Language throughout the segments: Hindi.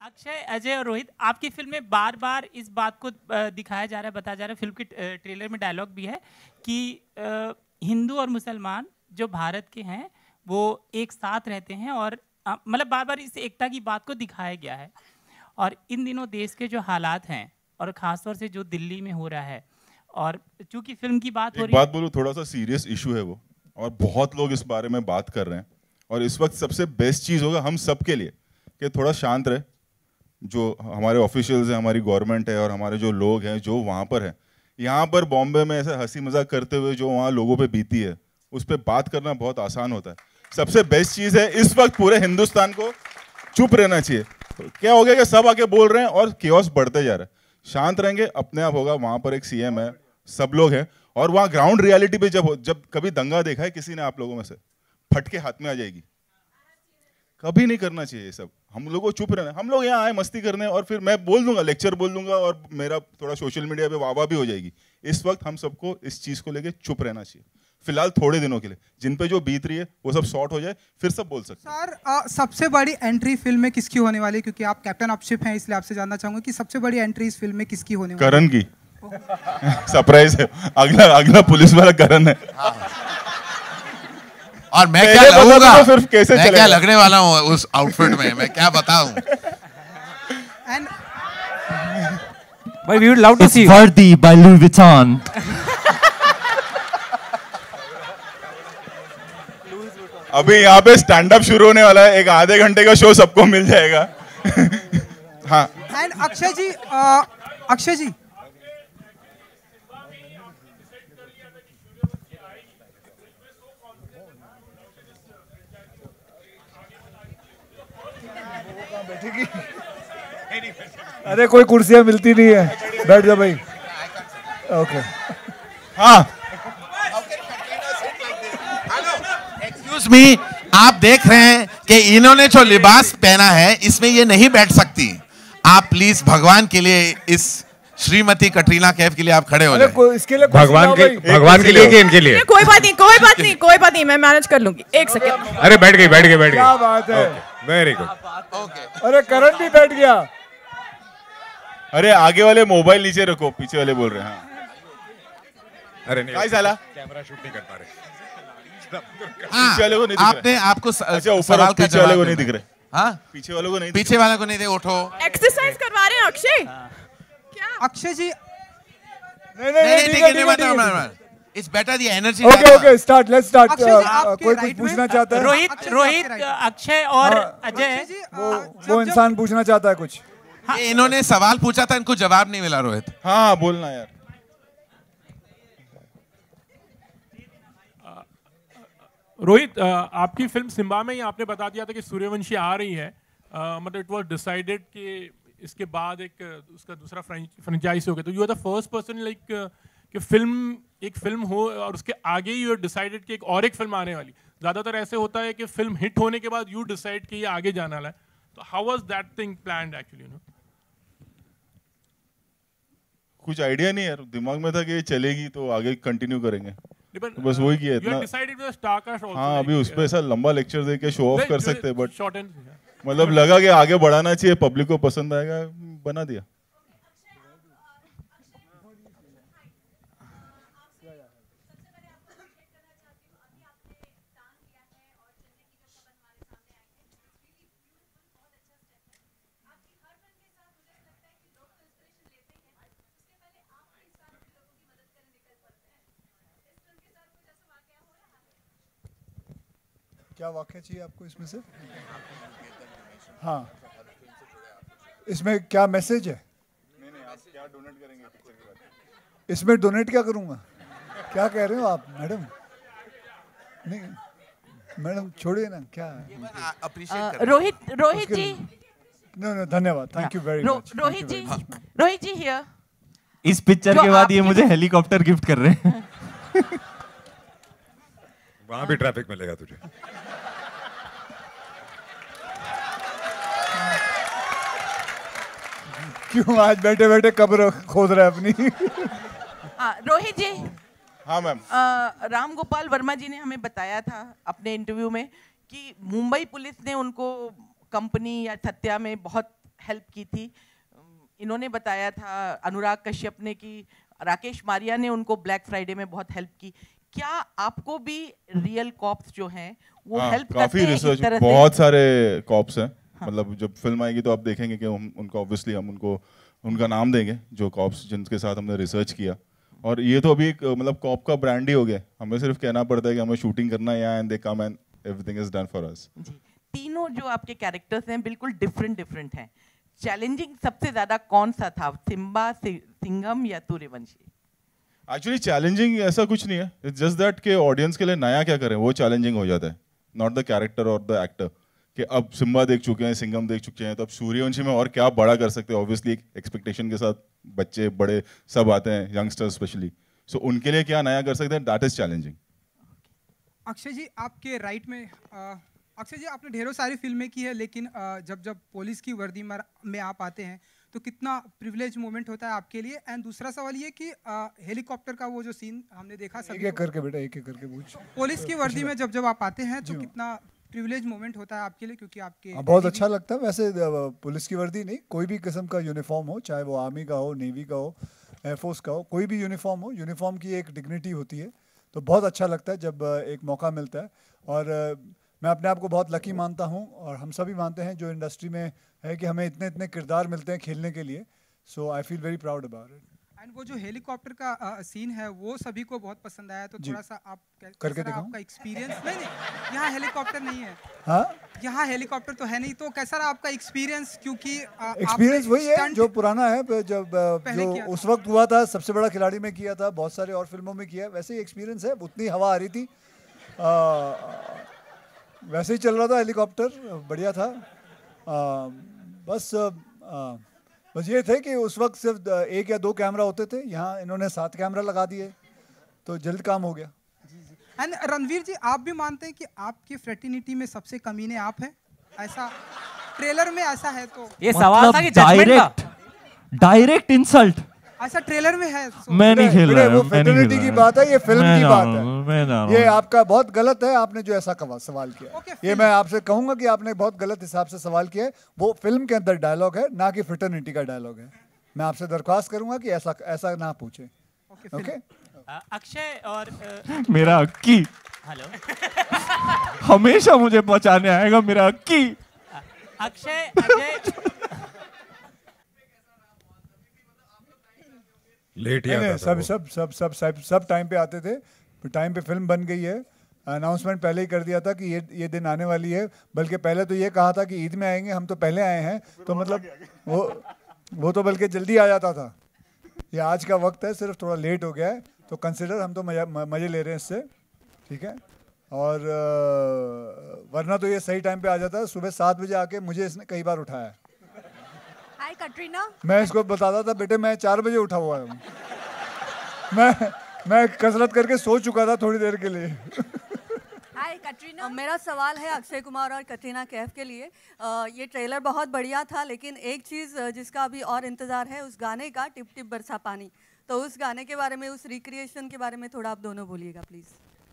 अक्षय, अजय और रोहित, आपकी फिल्म में बार बार इस बात को दिखाया जा रहा है, बताया जा रहा है, फिल्म के ट्रेलर में डायलॉग भी है कि हिंदू और मुसलमान जो भारत के हैं वो एक साथ रहते हैं, और मतलब बार बार इस एकता की बात को दिखाया गया है। और इन दिनों देश के जो हालात हैं और ख़ासतौर से जो दिल्ली में हो रहा है, और चूंकि फिल्म की बात हो रही है, बात बोलूं, थोड़ा सा सीरियस इशू है वो, और बहुत लोग इस बारे में बात कर रहे हैं। और इस वक्त सबसे बेस्ट चीज़ होगा हम सब के लिए कि थोड़ा शांत रहे। जो हमारे ऑफिशियल्स हैं, हमारी गवर्नमेंट है और हमारे जो लोग हैं जो वहाँ पर हैं, यहाँ पर बॉम्बे में ऐसे हंसी मजाक करते हुए जो वहाँ लोगों पे बीती है उस पर बात करना बहुत आसान होता है। सबसे बेस्ट चीज़ है इस वक्त पूरे हिंदुस्तान को चुप रहना चाहिए। क्या हो गया कि सब आके बोल रहे हैं और केओस बढ़ते जा रहा है। शांत रहेंगे, अपने आप होगा। वहाँ पर एक सीएम है, सब लोग हैं, और वहाँ ग्राउंड रियलिटी पे जब कभी दंगा देखा है किसी ने आप लोगों में से, फटके हाथ में आ जाएगी। कभी नहीं करना चाहिए ये सब। हम लोगों को चुप रहना। हम लोग यहाँ आए मस्ती करने, और फिर मैं बोल दूंगा, लेक्चर बोल दूंगा, और मेरा थोड़ा सोशल मीडिया पे वाह भी हो जाएगी। इस वक्त हम सबको इस चीज को लेके चुप रहना चाहिए फिलहाल, थोड़े दिनों के लिए। जिन पे जो बीत रही है वो सब सॉर्ट हो जाए, फिर सब बोल सकते हैं। सर, सबसे बड़ी एंट्री फिल्म में किसकी होने वाली है? क्योंकि आप कैप्टन ऑफ शिप हैं, इसलिए आपसे जानना चाहूंगा कि सबसे बड़ी एंट्री इस फिल्म में किसकी होने वाली है? करण की। सरप्राइज है, अगला पुलिस वाला करण है। और मैं क्या लगूंगा, कैसे मैं क्या लगने वाला हूँ उस आउटफिट में, मैं क्या बताऊं। But we would love to see It's worthy by Louis Vuitton. अभी यहाँ पे स्टैंड अप शुरू होने वाला है, एक आधे घंटे का शो सबको मिल जाएगा। हाँ। एंड अक्षय जी, अक्षय जी, अरे कोई कुर्सियां मिलती नहीं है, बैठ जा भाई। ओके। हाँ। एक्सक्यूज मी, आप देख रहे हैं कि इन्होंने जो लिबास पहना है इसमें ये नहीं बैठ सकती। आप प्लीज भगवान के लिए, इस श्रीमती कटरीना कैफ के लिए आप खड़े हो जाए। इसके लिए भगवान के लिए कि इनके लिए? कोई बात नहीं, मैं मैनेज कर लूंगी। एक सेकंड। अरे बैठ गई। क्या बात है, वेरी गुड। अरे करण भी बैठ गया। अरे आगे वाले मोबाइल नीचे रखो, पीछे वाले बोल रहे हैं। हाँ। अरे नहीं, काय साला कैमरा शूट नहीं कर पा रहे। पीछे वाले को नहीं दिख रहा। आपने आपको अच्छा, ऊपर पीछे वाले को नहीं दिख रहे। हाँ, पीछे वालों को नहीं, पीछे वाले को नहीं दे। उठो, एक्सरसाइज करवा रहे हैं अक्षय। क्या अक्षय जी? नहीं, it's better the energy. Okay, start, let's start. कोई कुछ पूछना चाहता है? रोहित, अक्षय और अजय, वो इंसान पूछना चाहता है कुछ। इन्होंने सवाल पूछा था, इनको जवाब नहीं मिला। रोहित, हाँ बोलना यार। रोहित, आपकी फिल्म सिम्बा में ही आपने बता दिया था कि सूर्यवंशी आ रही है। मतलब इट वाज डिसाइडेड कि इसके बाद उसका दूसरा फ्रेंचाइज हो गया। तो you are the first person like कि एक फिल्म हो और उसके आगे यू आर डिसाइडेड कि एक फिल्म आने वाली। ज्यादातर ऐसे होता है कि फिल्म हिट होने के बाद यू डिसाइड कि ये आगे जाने वाला है। तो how was that thing planned actually? कुछ आइडिया नहीं यार, दिमाग में था कि ये चलेगी तो आगे कंटिन्यू करेंगे, तो बस वही किया इतना। हाँ, अभी उस पर ऐसा लंबा लेक्चर दे के शो ऑफ कर सकते हैं, बट मतलब लगा कि आगे बढ़ाना चाहिए, पब्लिक को पसंद आएगा, बना दिया। क्या वाक्य चाहिए आपको इसमें से? हाँ, इसमें क्या मैसेज है? नहीं, आप क्या डोनेट करेंगे पिक्चर के बाद? इसमें डोनेट क्या करूंगा? क्या कह रहे हो आप मैडम? नहीं मैडम, छोड़िए ना। क्या रोहित जी? नो, धन्यवाद, thank you very much. Rohit ji here. इस पिक्चर के बाद ये मुझे हेलीकॉप्टर गिफ्ट कर रहे हैं। वहां भी ट्रैफिक मिलेगा तुझे। क्यों आज बैठे बैठे कब्र खोद रहा है अपनी? रोहित जी। हाँ मैम। राम गोपाल वर्मा जी ने हमें बताया था अपने इंटरव्यू में कि मुंबई पुलिस ने उनको कंपनी या थत्या में बहुत हेल्प की थी। इन्होंने बताया था, अनुराग कश्यप ने, कि राकेश मारिया ने उनको ब्लैक फ्राइडे में बहुत हेल्प की। क्या आपको भी रियल कॉप्स जो हैं वो हेल्प करते हैं इस तरह से? बहुत सारे कॉप्स हैं। मतलब जब फिल्म आएगी तो आप देखेंगे कि उनको ऑब्वियसली हम उनको उनका नाम देंगे, जो कॉप्स जिनके साथ हमने रिसर्च किया। और ये तो अभी एक मतलब कॉप का ब्रांड ही हो गया। हमें सिर्फ कहना पड़ता है कि हमें शूटिंग करना है यहाँ, and they come and everything is done for us. तीनों जो आपके कैरेक्टर्स हैं बिल्कुल डिफरेंट हैं। चैलेंजिंग सबसे ज्यादा कौन सा था, सिम्बा, सिंघम या सूर्यवंशी? एक्चुअली चैलेंजिंग ऐसा कुछ नहीं है, इट्स जस्ट दैट कि ऑडियंस के लिए नया क्या करें वो चैलेंजिंग हो जाता है, नॉट द कैरेक्टर और द एक्टर। कि अब सिम्बा देख चुके हैं, सिंघम देख चुके हैं, तो अब सूर्यवंशी में और क्या बड़ा कर सकते हैं। ऑब्वियसली एक एक्सपेक्टेशन के साथ बच्चे बड़े सब आते हैं, यंगस्टर्स स्पेशली, सो उनके लिए क्या नया कर सकते हैं, that is challenging. Akshay ji, आपके राइट में अक्षय जी, आपने ढेरों सारी फिल्में की है, लेकिन जब पुलिस की वर्दी में आप आते हैं तो कितना प्रिविलेज मोमेंट होता है आपके लिए। एंड दूसरा सवाल ये कि हेलीकॉप्टर का वो जो सीन हमने देखा, एक करके बेटा, एक करके पूछ। पुलिस की वर्दी में जब आप आते हैं तो कितना प्रिविलेज मोमेंट होता है आपके लिए, क्योंकि आपके बहुत अच्छा लगता है। वैसे पुलिस की वर्दी नहीं, कोई भी किस्म का यूनिफॉर्म हो, चाहे वो आर्मी का हो, नेवी का हो, एयरफोर्स का हो, कोई भी यूनिफॉर्म हो, यूनिफॉर्म की एक डिग्निटी होती है। तो बहुत अच्छा लगता है जब एक मौका मिलता है। और मैं अपने आप को बहुत लकी मानता हूँ, और हम सभी मानते हैं जो इंडस्ट्री में है, कि हमें इतने इतने किरदार मिलते हैं खेलने के लिए। So I feel very proud about it. And वो जो हेलीकॉप्टर का सीन है वो सभी को बहुत पसंद आया, तो थोड़ा सा आप करके दिखाओ आपका एक्सपीरियंस। नहीं, यहाँ हेलीकॉप्टर नहीं है। हाँ, यहाँ हेलीकॉप्टर तो है नहीं, तो कैसा रहा आपका एक्सपीरियंस? क्योंकि एक्सपीरियंस वही है जो पुराना है, जब जो उस वक्त हुआ था, सबसे बड़ा खिलाड़ी में किया था, बहुत सारे और फिल्मों में किया, वैसे ही एक्सपीरियंस है। उतनी हवा आ रही थी, वैसे ही चल रहा था हेलीकॉप्टर, बढ़िया था। बस ये थे कि उस वक्त सिर्फ 1 या 2 कैमरा होते थे, यहाँ इन्होंने 7 कैमरा लगा दिए, तो जल्द काम हो गया। एंड रणवीर जी, आप भी मानते हैं कि आपकी फ्रेटर्निटी में सबसे कमीने आप हैं? ऐसा ट्रेलर में ऐसा है तो ये सवाल था कि जजमेंट का डायरेक्ट इंसल्ट ऐसा ट्रेलर में है। मैं नहीं खेल रहा, वो फ्रेटर्निटी की बात है, ये फिल्म की बात है। ये आपका बहुत गलत है, आपने जो ऐसा सवाल किया। ये मैं आपसे कहूंगा कि आपने बहुत गलत हिसाब से सवाल किया है। वो फिल्म के अंदर डायलॉग है, ना कि फ्रेटर्निटी का डायलॉग है। मैं आपसे दरख्वास्त करूंगा कि ऐसा ना पूछे। ओके। अक्षय और मेरा अक्की हेलो हमेशा मुझे बचाने आएगा, मेरा अक्की। अक्षय, अजय लेट ही आता था। सब टाइम पे आते थे, टाइम पे फिल्म बन गई है। अनाउंसमेंट पहले ही कर दिया था कि ये दिन आने वाली है, बल्कि पहले तो ये कहा था कि ईद में आएंगे, हम तो पहले आए हैं, तो मतलब वो तो बल्कि जल्दी आ जाता था। ये आज का वक्त है, सिर्फ थोड़ा लेट हो गया है, तो कंसिडर हम तो मजे ले रहे हैं इससे, ठीक है। और वरना तो ये सही टाइम पे आ जाता है। सुबह 7 बजे आके मुझे इसने कई बार उठाया। हाय कटरीना। मैं इसको बताता था, बेटे मैं 4 बजे उठा हुआ हूँ। मैं कसरत करके सो चुका था थोड़ी देर के लिए। हाय कटरीना। मेरा सवाल है अक्षय कुमार और कटरीना कैफ के लिए। ये ट्रेलर बहुत बढ़िया था, लेकिन एक चीज़ जिसका अभी और इंतज़ार है, उस गाने का, टिप टिप बरसा पानी। तो उस गाने के बारे में, उस रिक्रिएशन के बारे में थोड़ा आप दोनों बोलिएगा प्लीज़।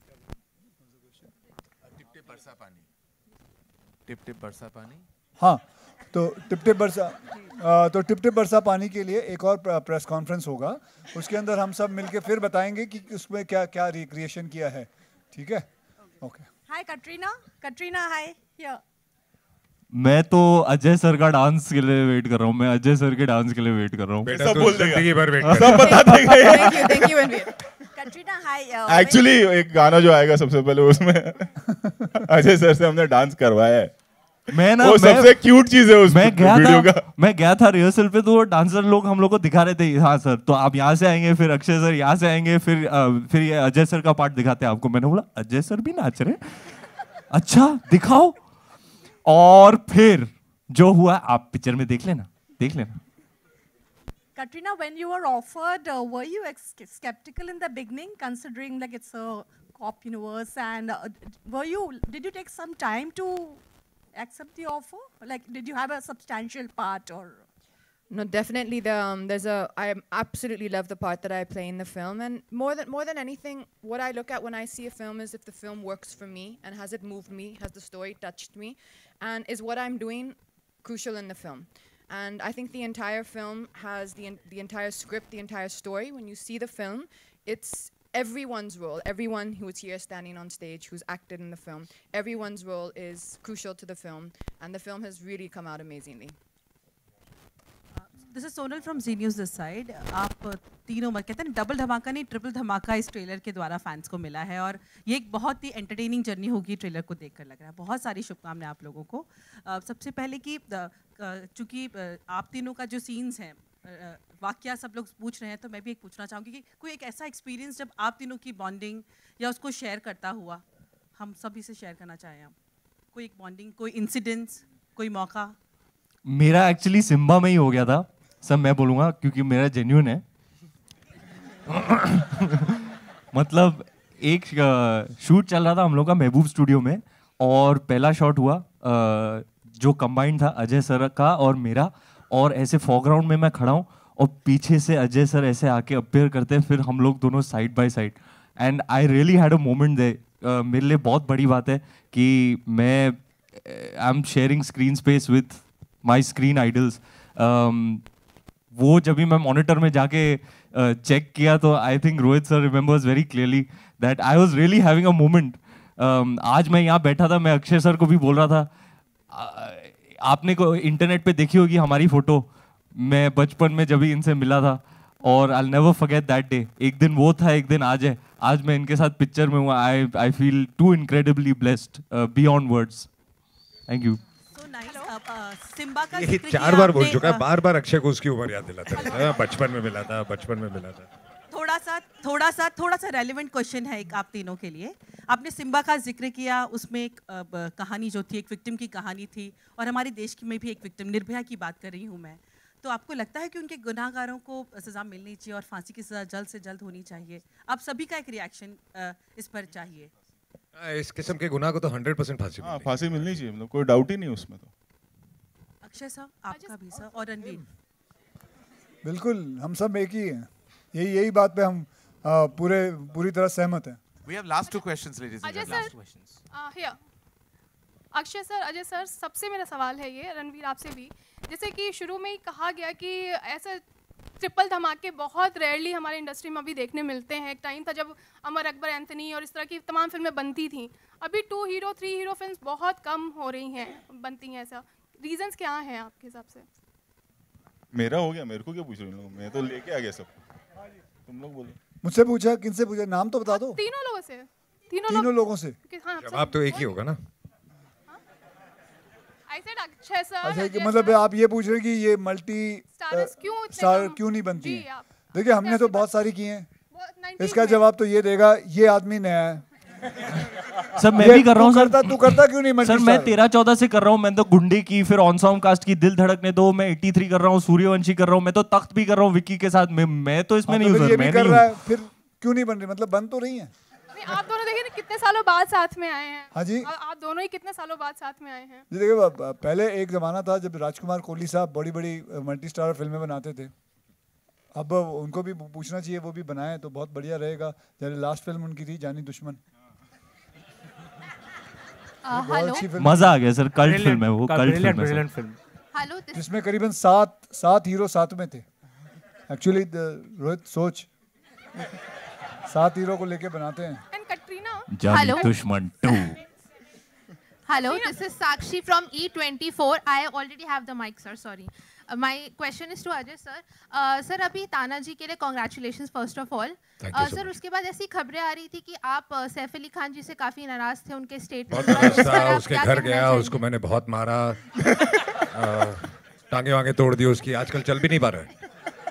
टिप टिप बरसा पानी, टिप टिप बरसा पानी। हाँ, तो टिप टिप बरसा पानी के लिए एक और प्रेस कॉन्फ्रेंस होगा, उसके अंदर हम सब मिलके फिर बताएंगे कि उसमें क्या क्या रिक्रिएशन किया है, ठीक है। ओके। Hi Katrina hi. मैं तो अजय सर का डांस के लिए वेट कर रहा हूँ, मैं अजय सर के डांस के लिए वेट कर रहा हूँ। सब बोल देगा, सब बता देगा। Thank you Katrina hi. Actually एक गाना जो आएगा सबसे पहले, उसमें अजय सर से हमने डांस करवाया है। वो सबसे क्यूट चीज है उस वीडियो का। मैं गया था रिहर्सल पे, तो वो डांसर लोग हम लोग को दिखा रहे थे, हाँ सर तो आप यहाँ से आएंगे, फिर अक्षय सर यहाँ से आएंगे, फिर ये अजय सर का पार्ट दिखाते हैं आपको। मैंने बोला अजय सर भी नाच रहे, अच्छा दिखाओ। और फिर जो हुआ आप पिक्चर में देख लेना। Katrina, when you were offered, were you skeptical in the beginning, considering like it's a cop universe, and did you take some time to accept the offer? Like, did you have a substantial part or? No, definitely. I absolutely love the part that I play in the film, and more than anything, what I look at when I see a film is if the film works for me, and has it moved me, has the story touched me, and is what I'm doing crucial in the film. And I think the entire film has the entire script, the entire story. When you see the film, it's everyone's role. Everyone who is here standing on stage, who's acted in the film, everyone's role is crucial to the film, and the film has really come out amazingly. This is Sonal from Z News this side. आप तीनों कहते हैं डबल धमाका नहीं ट्रिपल धमाका इस ट्रेलर के द्वारा फैंस को मिला है और ये एक बहुत ही एंटरटेनिंग जर्नी होगी ट्रेलर को देखकर लग रहा है। बहुत सारी शुभकामनाएं आप लोगों को। सबसे पहले कि चूँकि आप तीनों का जो सीन्स हैं वाकया सब लोग पूछ रहे हैं तो मैं भी एक पूछना चाहूँगी कि कोई एक ऐसा एक्सपीरियंस जब आप तीनों की बॉन्डिंग या उसको शेयर करता हुआ हम सभी से शेयर करना चाहें आप कोई एक बॉन्डिंग कोई इंसिडेंट्स कोई मौका। मेरा एक्चुअली सिम्बा में ही हो गया था सब मैं बोलूँगा क्योंकि मेरा जेन्युइन है मतलब एक शूट चल रहा था हम लोग का महबूब स्टूडियो में और पहला शॉट हुआ जो कंबाइंड था अजय सर का और मेरा और ऐसे फोरग्राउंड में मैं खड़ा हूँ और पीछे से अजय सर ऐसे आके अपीयर करते हैं फिर हम लोग दोनों side by side and I really had a moment there मेरे लिए बहुत बड़ी बात है कि मैं I am sharing screen space with my screen idols. वो जब भी मैं मॉनिटर में जाके चेक किया तो I think Rohit sir remembers very clearly that I was really having a moment. आज मैं यहाँ बैठा था मैं अक्षय सर को भी बोल रहा था आपने को इंटरनेट पे देखी होगी हमारी फोटो मैं बचपन में जब भी इनसे मिला था और I never forget that day. एक दिन वो था एक दिन आज है आज मैं इनके साथ पिक्चर में हुआ I feel too incredibly blessed beyond words. Thank you. Simmba का ये 4 बार बोल चुका है बार बार अक्षय को उसकी उम्र याद दिलाता है बचपन में मिला था बचपन में मिला था। थोड़ा सा रेलेवेंट क्वेश्चन है एक आप तीनों के लिए। आपने सिम्बा का जिक्र किया उसमें एक कहानी जो थी एक विक्टिम की कहानी थी और हमारे देश में भी एक विक्टिम निर्भया की बात कर रही हूँ मैं तो आपको लगता है कि उनके गुनाहगारों को सजा मिलनी चाहिए और फांसी की सजा जल्द से जल्द होनी चाहिए? आप सभी का एक रिएक्शन इस पर चाहिए। इस किस्म के गुनाह को तो 100% फांसी मिलनी चाहिए मतलब कोई डाउट ही नहीं उसमें। तो अक्षय सर आपका भी सर और रणवीर बिल्कुल हम सब एक ही हैं यही बात पे हम पूरी तरह सहमत हैं। We have last 2 questions, ladies and gentlemen. Last questions. Here. Akshay sir Ajay sir सबसे मेरा सवाल है ये रणवीर आपसे भी जैसे कि शुरू में ही कहा गया कि ऐसा ट्रिपल धमाके बहुत रेयरली हमारे इंडस्ट्री में अभी देखने मिलते हैं। एक टाइम था जब अमर अकबर एंथनी और इस तरह की तमाम फिल्में बनती थीं। अभी 2 हीरो 3 हीरो फिल्म्स बहुत कम हो रही हैं बनती हैं। ऐसा रीजंस क्या हैं आपके हिसाब से? मेरा हो गया मेरे को क्या पूछ रहे हो मैं तो लेके आ गया सब तुम लोग बोलो। मुझसे पूछा किनसे पूछा नाम तो बता दो। तीनों लोगों से तीनों लोगों से जवाब तो एक ही होगा ना। अक्षय सर अच्छा मतलब आप ये पूछ रहे हैं कि ये मल्टी स्टार क्यों नहीं बनती है? देखिए हमने तो बहुत सारी की हैं इसका जवाब तो ये देगा ये आदमी नया है। सर मैं भी कर रहा हूँ सर तू करता क्यों नहीं? सर मैं 13-14 से कर रहा हूँ मैं तो गुंडे की फिर ऑन सॉन्ग कास्ट की दिल धड़कने दो मैं 83 कर रहा हूँ सूर्यवंशी कर रहा हूँ मैं तो तख्त भी कर रहा हूँ विक्की के साथ मैं तो इसमें नहीं हूँ सर। मैं नहीं हूँ फिर क्यों नहीं बन रही मतलब बन तो रही है। आप दोनों देखिए कितने सालों बाद साथ में आए हैं। हाँ जी आप दोनों ही कितने सालों बाद साथ में आए हैं। जी देखिए पहले एक जमाना था जब राजकुमार कोहली साहब बड़ी मल्टी स्टार फिल्में बनाते थे। अब उनको भी पूछना चाहिए वो भी बनाए तो बहुत बढ़िया रहेगा। जैसे लास्ट फिल्म उनकी थी जानी दुश्मन मजा आ गया सर कल्ट फिल्म है वो कल्ट फिल्म जिसमें करीबन 7 हीरो साथ में थे। एक्चुअली रोहित सोच 7 हीरो को लेके बनाते हैं। जानी दुश्मन 2 Hello, this is Sakshi from E24. I already have the mic, sir. Sorry. My question is to Ajay, sir. Sir, अभी ताना जी के लिए congratulations first of all. Sir उसके बाद ऐसी खबरें आ रही थी कि आप सैफ अली खान जी से काफी नाराज थे उनके स्टेटमेंट। उसके घर गया उसको मैंने बहुत मारा टांगे वांगे तोड़ दी उसकी आजकल चल भी नहीं पा रहा है।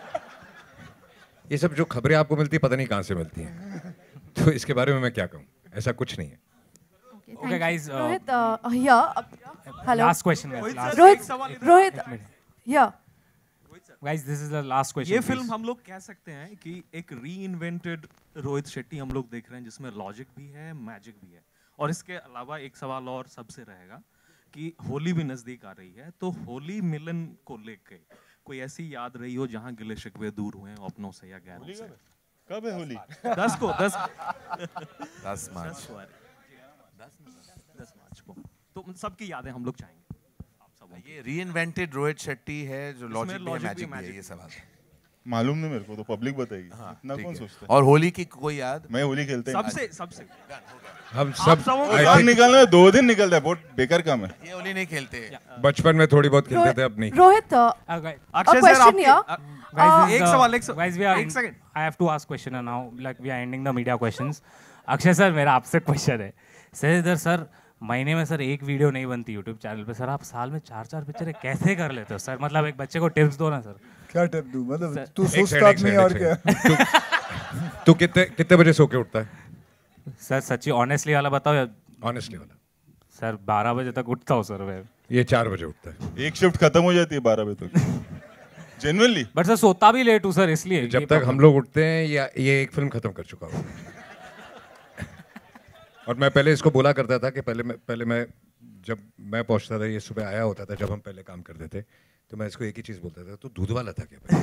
ये सब जो खबरें आपको मिलती है पता नहीं कहाँ से मिलती हैं तो इसके बारे में मैं क्या कहूँ ऐसा कुछ नहीं है। Okay, guys. Rohit, hello. Last question. Rohit, yeah. Guys, this is the last question. ये फिल्म हम लोग कह सकते हैं कि एक रीइन्वेंटेड रोहित शेट्टी हम लोग देख रहे हैं जिसमें लॉजिक भी है मैजिक भी है। और इसके अलावा एक सवाल और सबसे रहेगा कि होली भी नजदीक आ रही है तो होली मिलन को लेके कोई ऐसी याद रही हो जहाँ गिले शिकवे दूर हुए हैं अपनों से या गैरों से? कब है होली? 10 मार्च को तो सबकी यादें हम लोग चाहेंगे आप सब ये रीइन्वेंटेड रोहित शेट्टी है जो लॉजिक भी मैजिक भी है, ये सवाल मालूम नहीं मेरे को, तो पब्लिक बताएगी। इतना कौन सोचता है? और होली की कोई याद? मैं होली खेलते हैं सबसे हम सब निकलना है, 2 दिन निकलता है, बहुत बेकार काम है। ये होली नहीं खेलते, बचपन में थोड़ी बहुत खेलते थे, अब नहीं। रोहित, अक्षय सर, एक सवाल, एक second, I have to ask question now, like we are ending the media questions. Akshay sir, मेरा आपसे क्वेश्चन है सर, इधर सर महीने में सर एक वीडियो नहीं बनती यूट्यूब चैनल पे, सर आप साल में 4-4 पिक्चरें कैसे कर लेते हो सर? मतलब एक बच्चे को टिप्स दो ना सर। क्या टिप दूं? मतलब तू सुस्त आदमी और क्या? तू कितने बजे सो के उठता है सर? सच्ची ऑनेस्टली वाला बताओ या? ऑनेस्टली वाला सर 12 बजे तक उठता हूँ सर मैं। ये 4 बजे उठता है। एक शिफ्ट खत्म हो जाती है 12 बजे तक जेन्युइनली। बट सर सोता भी लेट हूँ सर, इसलिए जब तक हम लोग उठते हैं या ये एक फिल्म खत्म कर चुका हूँ। और मैं पहले इसको बोला करता था कि पहले मैं जब मैं पहुंचता था, ये सुबह आया होता था जब हम पहले काम करते थे, तो मैं इसको एक ही चीज बोलता था, तो दूध वाला था क्या?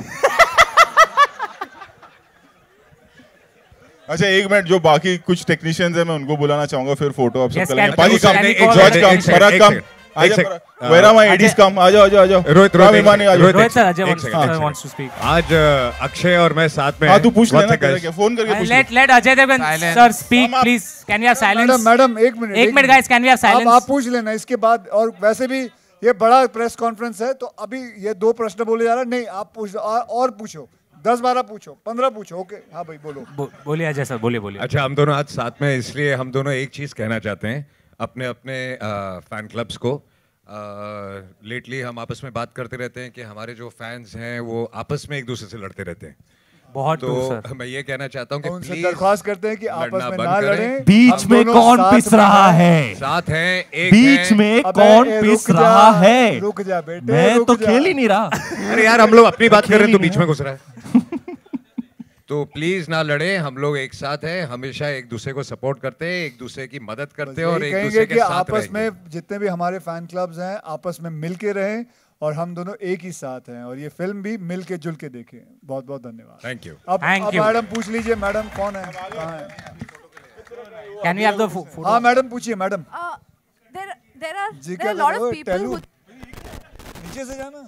अच्छा एक मिनट, जो बाकी कुछ टेक्नीशियंस हैं मैं उनको बुलाना चाहूंगा, फिर फोटो आप सब Yes, करेंगे। can- बाकी काम, can- जॉर्ज काम, फराग काम, Where are my ADs काम? आ जाओ। Rohit sir, Ajay wants to speak. आज अक्षय और मैं साथ में। हाँ तू पूछ लेना, क्या फोन करके पूछ ले। Let Ajay Devgn sir speak please. Can we have silence? Madam एक minute guys, can we have silence? आप पूछ लेना इसके बाद। और वैसे भी ये बड़ा प्रेस कॉन्फ्रेंस है, तो अभी ये 2 प्रश्न बोले जा रहा है। नहीं, आप पूछ और पूछो, 10-12 पूछो, 15 पूछो। ओके हाँ भाई बोलो। बोलिए अजय सर, बोलिए। अच्छा, हम दोनों आज साथ में, इसलिए हम दोनों एक चीज कहना चाहते हैं अपने अपने फैन क्लब्स को। लेटली हम आपस में बात करते रहते हैं कि हमारे जो फैंस हैं वो आपस में एक दूसरे से लड़ते रहते हैं बहुत। तो मैं ये कहना चाहता हूँ कि उनसे प्लीज दरख्वास्त करते हैं कि आपस में ना लड़ें। बीच में कौन पिस रहा है? साथ हैं, एक बीच में कौन पिस रहा है? रुक जा बेटे, मैं तो खेल ही नहीं रहा। अरे यार, हम लोग अपनी बात कर रहे हैं तो बीच में घुस रहा है। तो प्लीज ना लड़े, हम लोग एक साथ हैं, हमेशा एक दूसरे को सपोर्ट करते हैं, एक दूसरे की मदद करते हैं और एक दूसरे के साथ आपस में जितने भी हमारे फैन क्लब्स हैं आपस में मिल के रहें, और हम दोनों एक ही साथ हैं, और ये फिल्म भी मिल के जुल के देखें। बहुत बहुत धन्यवाद। Thank you. अब मैडम पूछ लीजिए, मैडम कौन है, कहाँ है? Can we have the photo? हाँ मैडम पूछिए madam. There are a lot of people who नीचे से जाना,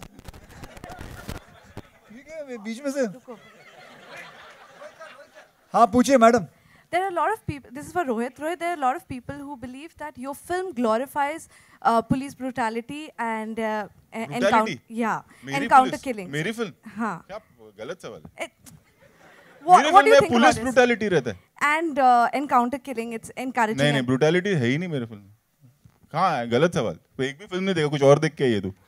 ठीक है, बीच में से। हाँ पूछिए madam. There are a lot of people. This is for Rohit. Rohit, there are a lot of people who believe that your film glorifies police brutality and encounter. Yeah, encounter killings. मेरी फिल्म? हाँ. क्या गलत सवाल है? What do you think about police this? Brutality रहता है। And encounter killing, it's encouraging. नहीं, ब्रूटैलिटी है ही नहीं मेरे फिल्म। कहाँ है? गलत सवाल। तो एक भी फिल्म नहीं देखा, कुछ और देख के ये तू।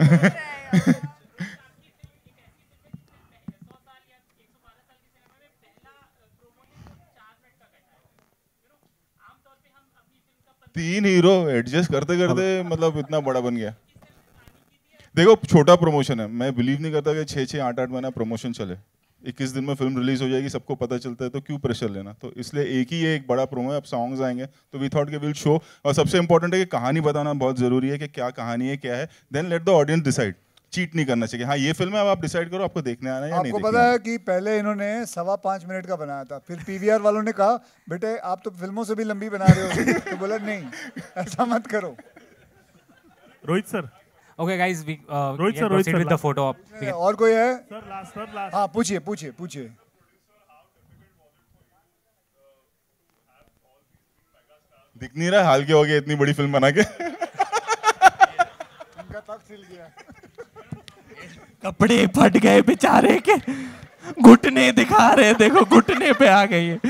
तीन हीरो एडजस्ट करते करते मतलब इतना बड़ा बन गया। देखो छोटा प्रमोशन है, मैं बिलीव नहीं करता कि 6-6, 8-8 महीना प्रमोशन चले। 21 दिन में फिल्म रिलीज हो जाएगी, सबको पता चलता है, तो क्यों प्रेशर लेना। तो इसलिए एक बड़ा प्रोमो है, अब सॉन्ग्स आएंगे, तो वी थॉट के विल शो। और सबसे इंपॉर्टेंट है कि कहानी बताना बहुत जरूरी है कि क्या कहानी है, क्या है, then let the audience decide. Cheat नहीं करना चाहिए। हाँ ये फिल्म है, अब आप डिसाइड करो आपको देखने आना है या नहीं। आपको पता है कि पहले इन्होंने 5.25 मिनट का बनाया था, फिर पीवीआर वालों ने कहा बेटे आप तो फिल्मों से भी लंबी बना रहे हो, तो बोला नहीं ऐसा मत करो। Rohit sir, okay guys, we proceed with the photo. और कोई है? Sir last. हाँ पूछिए। दिख नहीं रहा हाल के हो गया इतनी बड़ी फिल्म बना के। कपड़े फट गए बेचारे के, घुटने दिखा रहे, देखो घुटने पे आ गई है।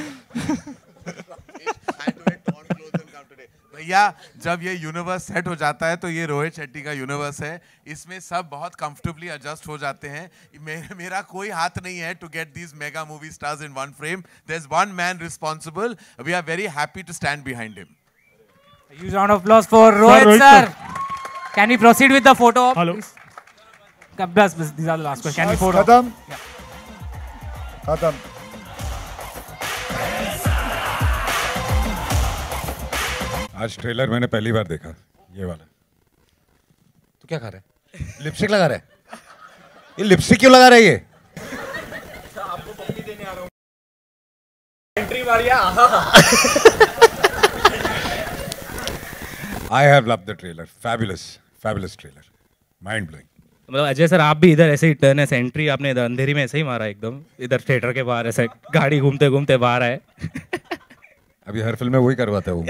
भैया जब ये यूनिवर्स सेट हो जाता है तो ये रोहित शेट्टी का यूनिवर्स है, इसमें सब बहुत कंफर्टेबली एडजस्ट हो जाते हैं। मेरा कोई हाथ नहीं है to get these mega movie stars in one frame. There is one man responsible, we are very happy to stand behind him. Huge round of applause for Rohit sir. Can we proceed with the photo? Hello. These are the last questions. Can we photo? खत्म। आज ट्रेलर मैंने पहली बार देखा, ये वाला। तू क्या खा रहा है? लिपस्टिक लगा रहा है? ये लिपस्टिक क्यों लगा रहा है ये? आपको पप्पी देने आ रहा हूँ। एंट्री मारिया। I have loved the trailer. Fabulous trailer. Mind blowing. मतलब अजय सर आप भी इधर ऐसे ही टर्न है, एंट्री आपने इधर अंधेरी में ऐसे ही मारा एकदम, इधर थिएटर के बाहर ऐसे गाड़ी घूमते घूमते बाहर आए। अभी हर फिल्म में वही करवाता है वो।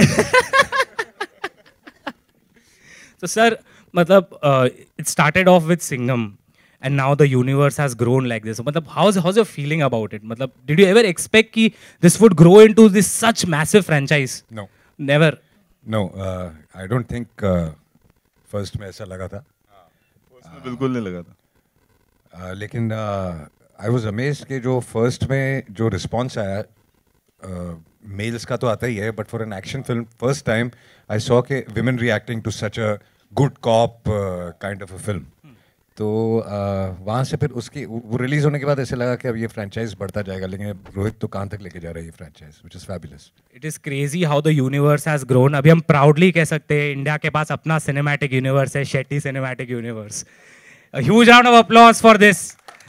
तो सर मतलब it started off with Singham and now the universe has grown like this. मतलब how's your feeling about it? मतलब did you ever expect कि this would grow into this such massive franchise? No. Never. No, I don't think first में ऐसा लगा था। बिल्कुल नहीं लगा था। लेकिन I was amazed कि जो फर्स्ट में जो रिस्पॉन्स आया, मेल्स का तो आता ही है, but for an action film first time I saw के women reacting to such a good cop kind of a film. तो वहाँ से फिर उसकी वो रिलीज होने के बाद ऐसे लगा कि अब ये फ्रेंचाइज बढ़ता जाएगा, लेकिन रोहित तो कहाँ तक लेके जा रहा है ये franchise, which is fabulous. It is crazy how the universe has grown. अभी हम प्राउडली कह सकते हैं इंडिया के पास अपना सिनेमैटिक यूनिवर्स है, Shetty cinematic universe. A huge round of applause for this.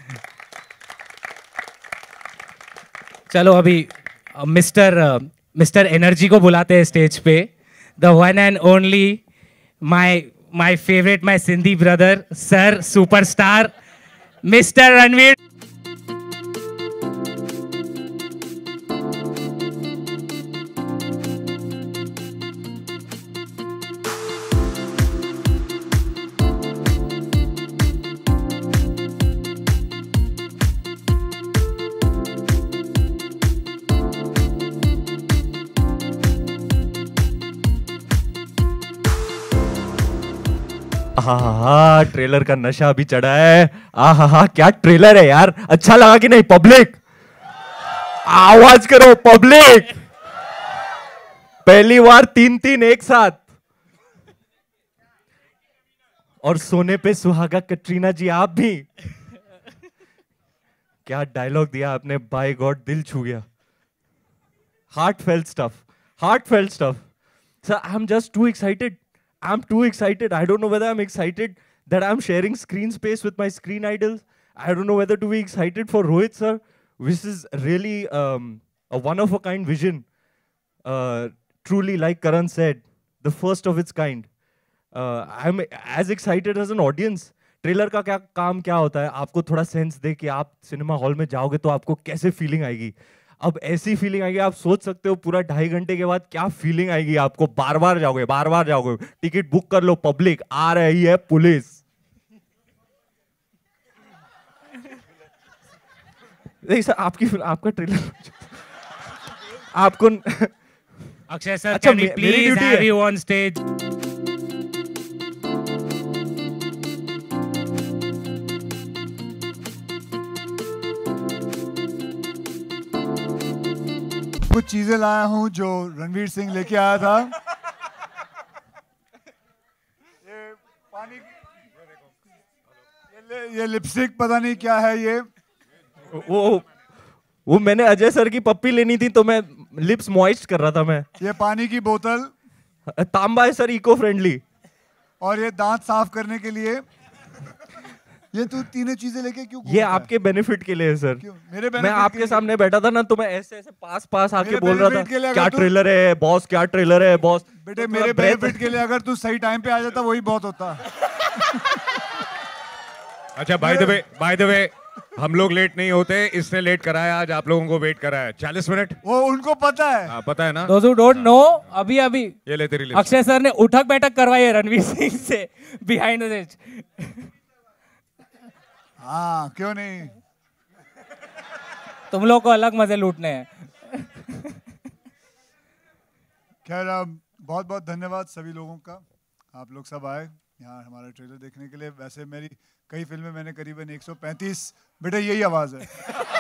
चलो अभी मिस्टर एनर्जी को बुलाते हैं स्टेज पे, the one and only my favorite, my Sindhi brother, sir, superstar, Mr. Ranveer. हाँ, ट्रेलर का नशा भी चढ़ा है। हाँ, क्या ट्रेलर है यार, अच्छा लगा कि नहीं? पब्लिक आवाज करो, पब्लिक। पहली बार 3 एक साथ। और सोने पे सुहागा कटरीना जी आप भी। क्या डायलॉग दिया आपने, बाय गॉड दिल छू गया। Heartfelt stuff. So I'm just too excited. I don't know whether I'm excited that I'm sharing screen space with my screen idols. I don't know whether to be excited for Rohit sir, which is really a one-of-a-kind vision. Truly, like Karan said, the first of its kind. I'm as excited as an audience. Trailer का काम क्या होता है, आपको थोड़ा सेंस दे कि आप सिनेमा हॉल में जाओगे तो आपको कैसे फीलिंग आएगी। अब ऐसी फीलिंग आएगी, आप सोच सकते हो पूरा 2.5 घंटे के बाद क्या फीलिंग आएगी आपको। बार बार जाओगे। टिकट बुक कर लो, पब्लिक आ रही है पुलिस। सर आपका ट्रेलर आपको अक्षय सर, अच्छा, please have you on stage. कुछ चीजें लाया हूं जो रणवीर सिंह लेके आया था। ये पानी, ये लिपस्टिक पता नहीं क्या है ये। वो मैंने अजय सर की पप्पी लेनी थी तो मैं लिप्स मॉइस्ट कर रहा था मैं। ये पानी की बोतल, तांबा है सर, इको फ्रेंडली। और ये दांत साफ करने के लिए। ये तू तीनों चीजें लेके क्यों? ये आपके बेनिफिट के लिए है सर। मेरे मैं आपके सामने बैठा था ना तो मैं ऐसे पास आके बोल रहा था क्या ट्रेलर है बॉस, क्या ट्रेलर है बॉस। बेटे मेरे बेनिफिट के लिए अगर तू सही टाइम पे आ जाता वही बहुत होता। अच्छा, बाय द वे हम लोग लेट नहीं होते, इसने लेट कराया, आज आप लोगों को वेट कराया 40 मिनट। वो उनको पता है। पता है ना। Those who don't know, अभी ये ले तेरी लिस्ट। अक्षय सर ने उठक बैठक करवाई है रणवीर सिंह से बिहाइंड द स्टेज। हाँ, क्यों नहीं। तुम लोग को अलग मजे लूटने हैं। खैर बहुत बहुत धन्यवाद सभी लोगों का, आप लोग सब आए यहाँ हमारा ट्रेलर देखने के लिए। वैसे मेरी कई फिल्में मैंने करीबन 135, बेटा यही आवाज़ है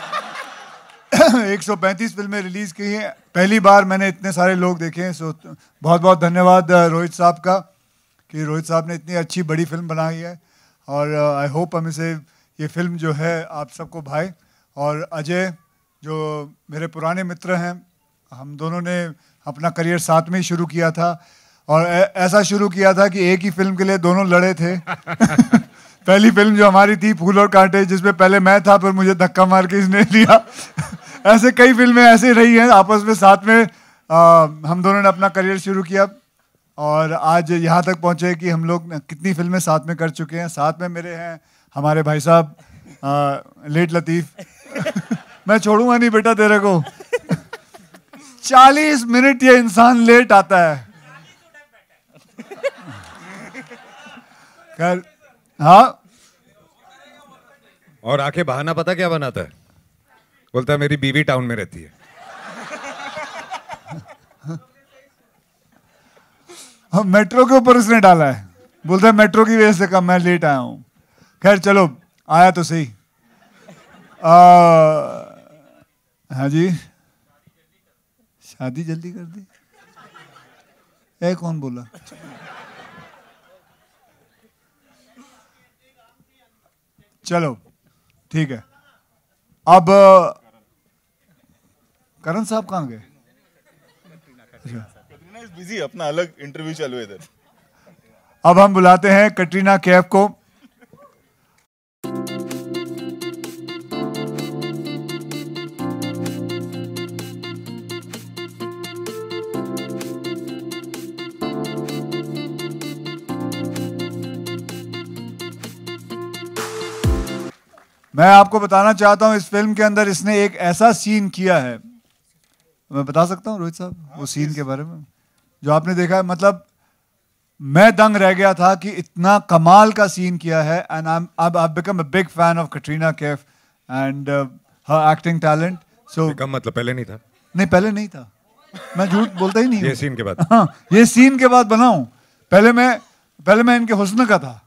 135 फिल्में रिलीज़ की हैं। पहली बार मैंने इतने सारे लोग देखे हैं। सो बहुत बहुत धन्यवाद रोहित साहब का कि रोहित साहब ने इतनी अच्छी बड़ी फिल्म बनाई है। और आई होप हम इसे, ये फिल्म जो है आप सबको भाई। और अजय जो मेरे पुराने मित्र हैं, हम दोनों ने अपना करियर साथ में ही शुरू किया था और ऐसा शुरू किया था कि एक ही फिल्म के लिए दोनों लड़े थे। पहली फिल्म जो हमारी थी फूल और कांटे, जिसमें पहले मैं था फिर मुझे धक्का मार के इसने लिया। ऐसे कई फिल्में ऐसे रही हैं आपस में, साथ में हम दोनों ने अपना करियर शुरू किया। और आज यहाँ तक पहुँचे कि हम लोग कितनी फिल्में साथ में कर चुके हैं। साथ में मेरे हैं हमारे भाई साहब लेट लतीफ़ मैं छोड़ूंगा नहीं बेटा तेरे को 40 मिनट ये इंसान लेट आता है। कर हाँ, और आके बहाना पता क्या बनाता है, बोलता है मेरी बीवी टाउन में रहती है। हाँ, मेट्रो के ऊपर उसने डाला है, बोलता है मेट्रो की वजह से कम मैं लेट आया हूँ। खैर चलो, आया तो सही। हाँ जी, शादी जल्दी कर दी, ए कौन बोला? चलो ठीक है। अब करण साहब कहाँ गए? कटरीना इज बिजी, अपना अलग इंटरव्यू चालू है इधर। अब हम बुलाते हैं कटरीना कैफ को। मैं आपको बताना चाहता हूं इस फिल्म के अंदर इसने एक ऐसा सीन किया है, मैं बता सकता हूं रोहित साहब वो सीन के बारे में जो आपने देखा है, मतलब मैं दंग रह गया था कि इतना कमाल का सीन किया है। And I become a big fan of Katrina Kaif and her acting talent. So मतलब पहले नहीं था? नहीं, पहले नहीं था, मैं झूठ बोलता ही नहीं। ये सीन के बाद? हाँ, ये सीन के बाद बना हूं। पहले मैं इनके हुस्न का था।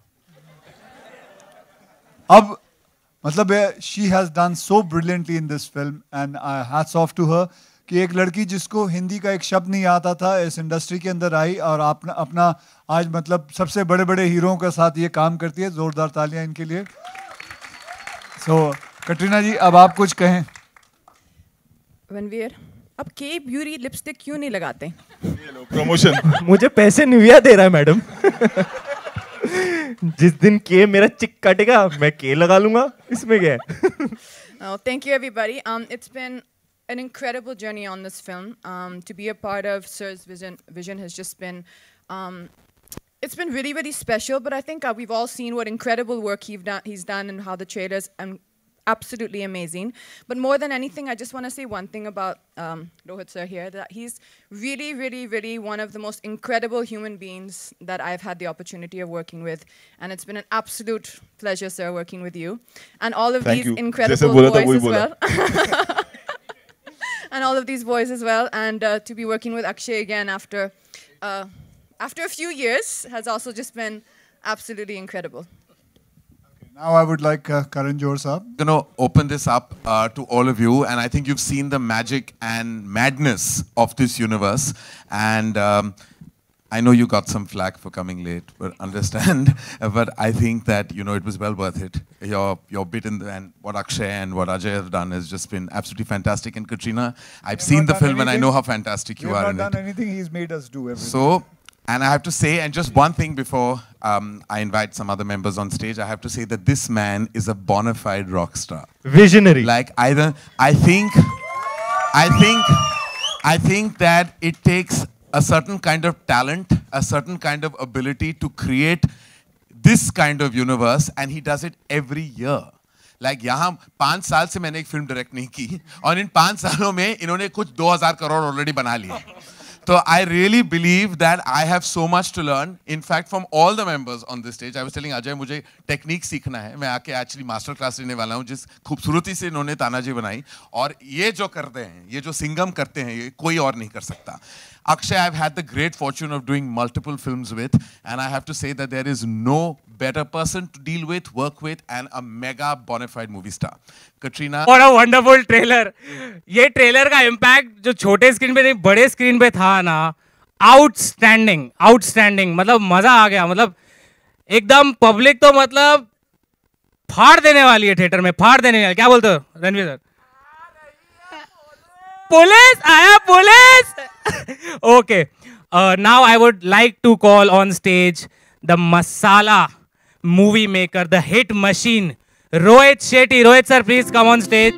अब मतलब she has done so brilliantly in this film and I hats off to her कि एक लड़की जिसको हिंदी का एक शब्द नहीं आता था इस इंडस्ट्री के अंदर आई और अपना आज मतलब सबसे बड़े बड़े हीरोओं के साथ ये काम करती है। जोरदार तालियां इनके लिए। सो कटरीना जी, अब आप कुछ कहें। रणवीर, अब के ब्यूटी लिपस्टिक क्यों नहीं लगाते? प्रमोशन। मुझे पैसे निविया दे रहा है मैडम। जिस दिन के मेरा चिक काटेगा मैं के लगा लूंगा, इसमें क्या है? Thank you everybody. It's been an incredible journey on this film. To be a part of Sir's vision has just been, it's been really, really special. But I think we've all seen what incredible work he's done and how the trailers absolutely amazing. But more than anything, I just want to say one thing about Rohit sir here, that he's really, really, really one of the most incredible human beings that I've had the opportunity of working with. And it's been an absolute pleasure, sir, working with you. And all of these incredible boys as well. And all of these boys as well. And to be working with Akshay again after a few years has also just been absolutely incredible. Now I would like Karan Johar Saab. I'm going to open this up to all of you, and I think you've seen the magic and madness of this universe. And I know you got some flack for coming late, but understand. But I think that it was well worth it. Your bit in and what Akshay and what Ajay have done has just been absolutely fantastic. And Katrina, I've seen the film and I know how fantastic you are in it. We have not done anything. He's made us do everything. So. And I have to say, and just one thing before I invite some other members on stage, I have to say that this man is a bona fide rock star. Visionary. Like I think that it takes a certain kind of talent, a certain kind of ability to create this kind of universe, and he does it every year. Like यहाँ 5 साल से मैंने एक फिल्म डायरेक्ट नहीं की और इन 5 सालों में इन्होंने कुछ 2000 करोड़ ऑलरेडी बना लिए. So I really believe that I have so much to learn. In fact, from all the members on this stage, I was telling Ajay, मुझे टेक्निक सीखना है. मैं आके actually मास्टर क्लास लेने वाला हूँ जिस खूबसूरती से इन्होंने तानाजी बनाई. और ये जो करते हैं, ये जो सिंगम करते हैं, ये कोई और नहीं कर सकता. Akshay, I've had the great fortune of doing multiple films with, and I have to say that there is no better person to deal with, work with, and a mega bona fide movie star. Katrina. What a wonderful trailer. ये ट्रेलर का इम्पैक्ट जो छोटे स्क्रीन पे नहीं बड़े स्क्रीन पे था ना, आउटस्टैंडिंग, आउटस्टैंडिंग. मतलब मजा आ गया. मतलब एकदम पब्लिक तो मतलब फाड़ देने वाली है थिएटर में, फाड़ देने वाली. क्या बोलते हो रणवीर सर? Police! आया police! Okay. Now I would like to call on stage the Masala movie maker, the hit machine, Rohit Shetty. Rohit sir, please come on stage.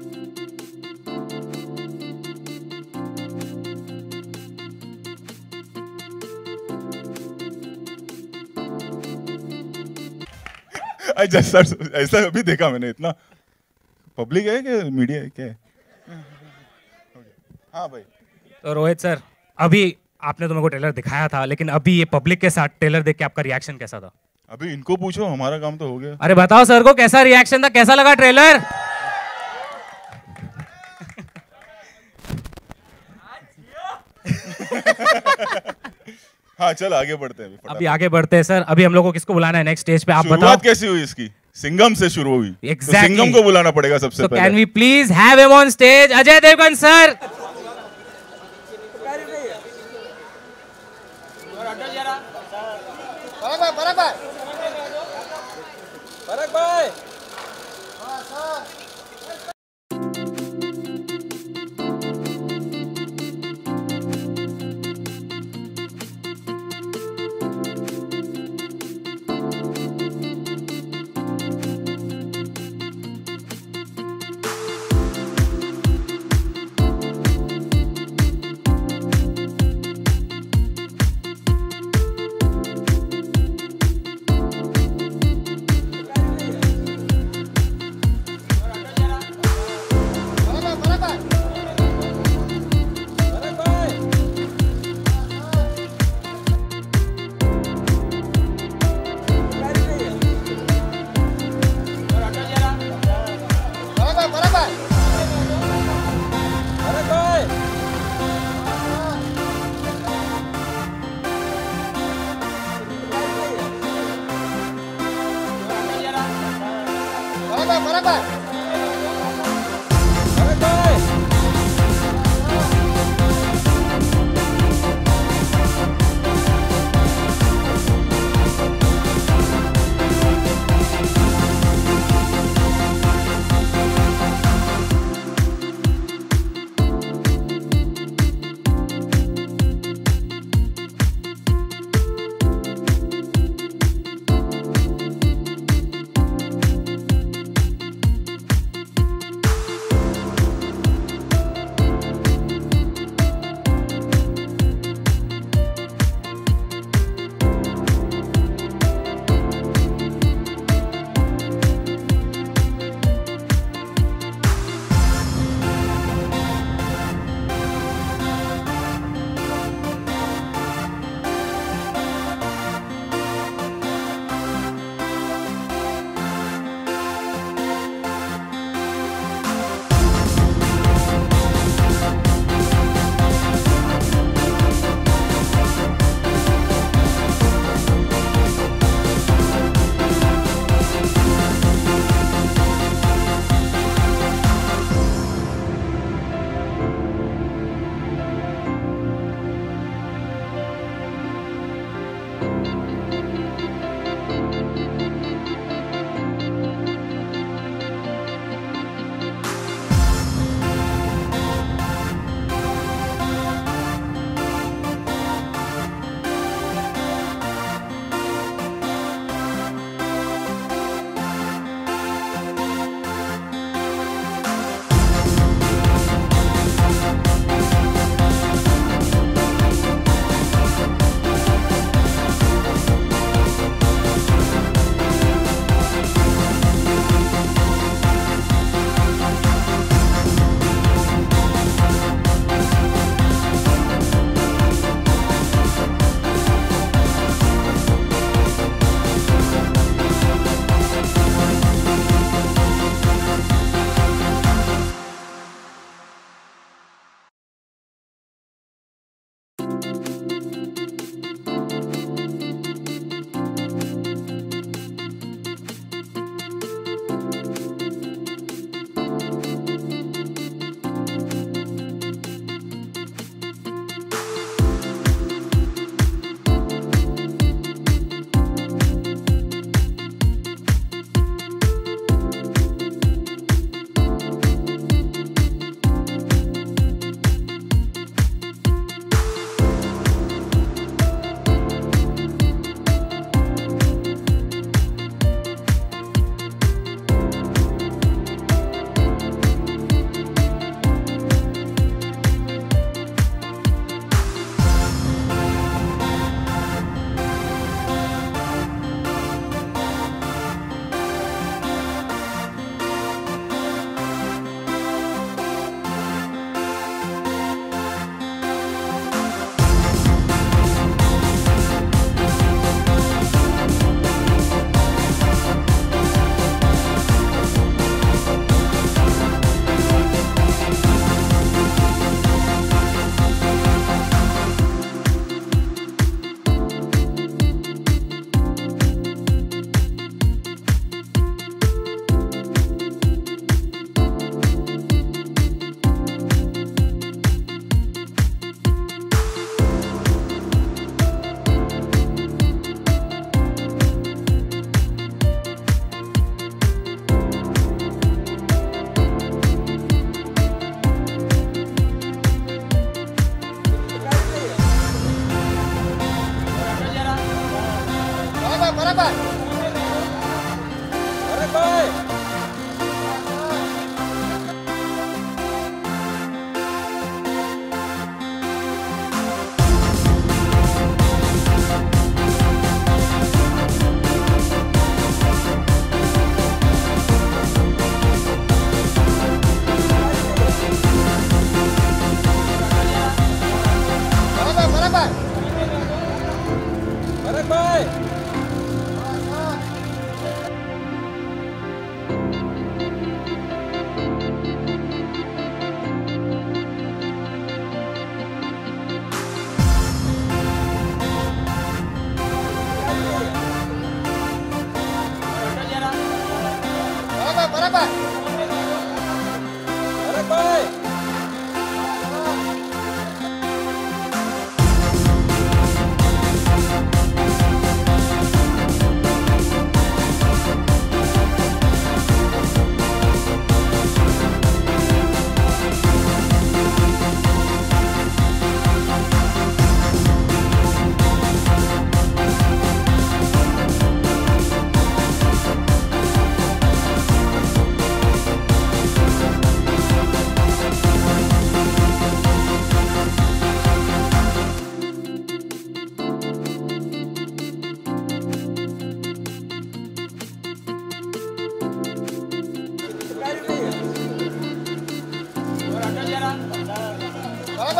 ऐसा अभी देखा मैंने, इतना पब्लिक है कि मीडिया है क्या है? हाँ भाई। तो रोहित सर, अभी आपने तो मेरे को ट्रेलर दिखाया था, लेकिन अभी ये पब्लिक के साथ ट्रेलर देख के आपका रिएक्शन कैसा था? अभी इनको पूछो, हमारा काम तो हो गया। अरे बताओ सर को कैसा रिएक्शन था, कैसा लगा ट्रेलर? हाँ चल आगे बढ़ते हैं अभी आगे बढ़ते हैं सर। अभी हम लोग को किसको बुलाना है नेक्स्ट स्टेज पे, आप बताओ। शुरुआत कैसी हुई इसकी? सिंघम से शुरू हुई। Exactly. तो सिंघम को बुलाना पड़ेगा सबसे पहले। Can we please have him on stage, Ajay Devgn sir.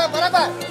बराबर